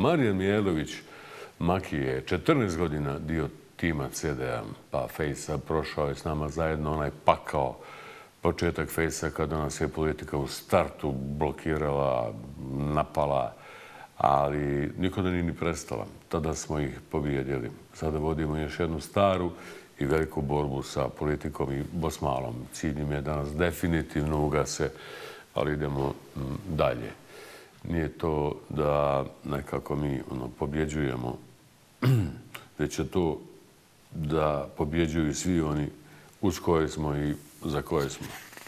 Marijan Mijailović Maki je 14 godina dio tima CD-a, pa Fejsa, prošao je s nama zajedno onaj pakao početak Fejsa kada nas je politika u startu blokirala, napala, ali nikada nije ni prestala. Tada smo ih pobijedili. Sada vodimo još jednu staru i veliku borbu sa politikom i Bosmalom. Cilj im je da nas definitivno ugase, ali idemo dalje. Nije to da nekako mi pobjeđujemo, već je to da pobjeđuju svi oni uz koje smo i za koje smo.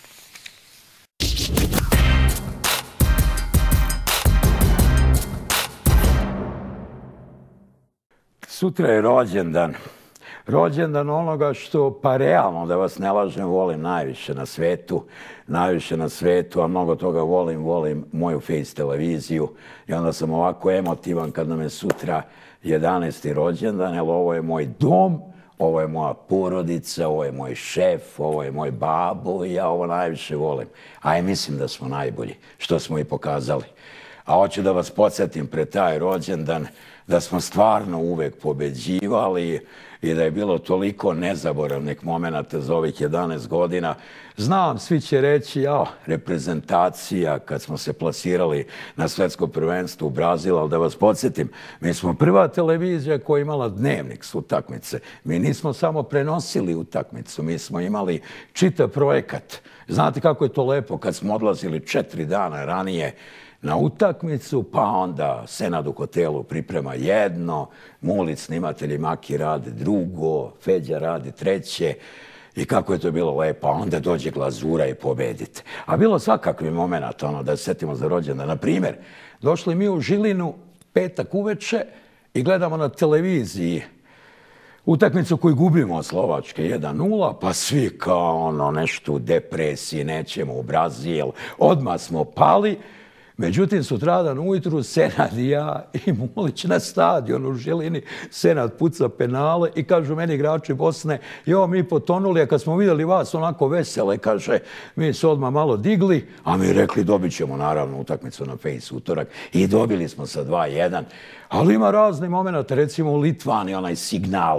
Sutra je rođendan. Rođendan onoga što, pa realno, da vas ne lažem, volim najviše na svetu. Najviše na svetu, a mnogo toga volim moju Face televiziju. I onda sam ovako emotivan kad nam je sutra 11. rođendan, jer ovo je moj dom, ovo je moja porodica, ovo je moj šef, ovo je moj babo i ja ovo najviše volim. A i mislim da smo najbolji, što smo i pokazali. A hoću da vas podsjetim pred taj rođendan da smo stvarno uvek pobeđivali i da je bilo toliko nezaboravnih momenata za ovih 11 godina. Znam, svi će reći, reprezentacija kad smo se plasirali na svetsko prvenstvo u Brazilu, ali da vas podsjetim, mi smo prva televizija koja je imala dnevnik s utakmice. Mi nismo samo prenosili utakmicu, mi smo imali čitav projekat. Znate kako je to lepo kad smo odlazili 4 dana ranije na utakmicu, pa onda Senad u hotelu priprema jedno, Mulić snimatelji Maki rade drugo, Feđa radi treće i kako je to bilo lepo, a onda dođe glazura i pobedite. A bilo svakakvi momenta, da se setimo za rođendan. Na primjer, došli mi u Žilinu petak uveče i gledamo na televiziji utakmicu koju gubimo od Slovačke 1:0, pa svi kao nešto u depresiji, nećemo u Brazil, odmah smo pali. Međutim, sutradan ujutru Senad i ja i Mulić na stadionu u Žilini, Senad puca penale i kažu meni igrači Bosne, mi potonuli, a kad smo vidjeli vas onako vesele, kaže, mi se odmah malo digli, a mi rekli dobit ćemo naravno utakmicu na Face utorak i dobili smo sa 2:1. Ali ima razni momenta, recimo u Litvani onaj signal,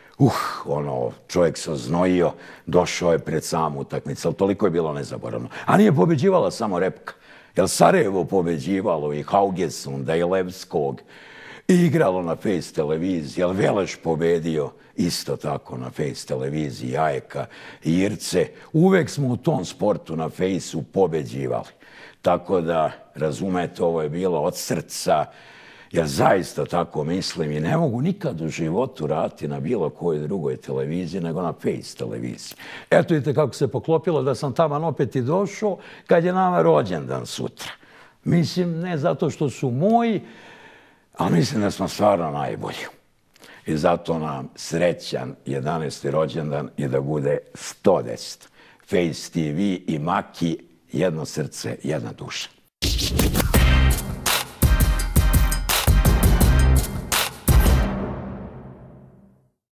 čovjek se oznojio, došao je pred samu utakmicu, ali toliko je bilo nezaboravno. A nije pobeđivala samo Repka. Jer Sarajevo pobeđivalo i Haugesunda i Levskog i igralo na Face televiziji, jer Veleš pobedio isto tako na Face televiziji, Ajeka i Irce. Uvek smo u tom sportu na Face-u pobeđivali. Tako da, razumete, ovo je bilo od srca, jer zaista tako mislim i ne mogu nikad u životu raditi na bilo kojoj drugoj televiziji nego na Face televiziji. Eto vidite kako se poklopilo da sam tamo opet i došao kad je nama rođendan sutra. Mislim, ne zato što su moji, a mislim da smo stvarno najbolji. I zato nam srećan 11. rođendan i da bude 110. Face TV i Maki, jedno srce, jedna duša.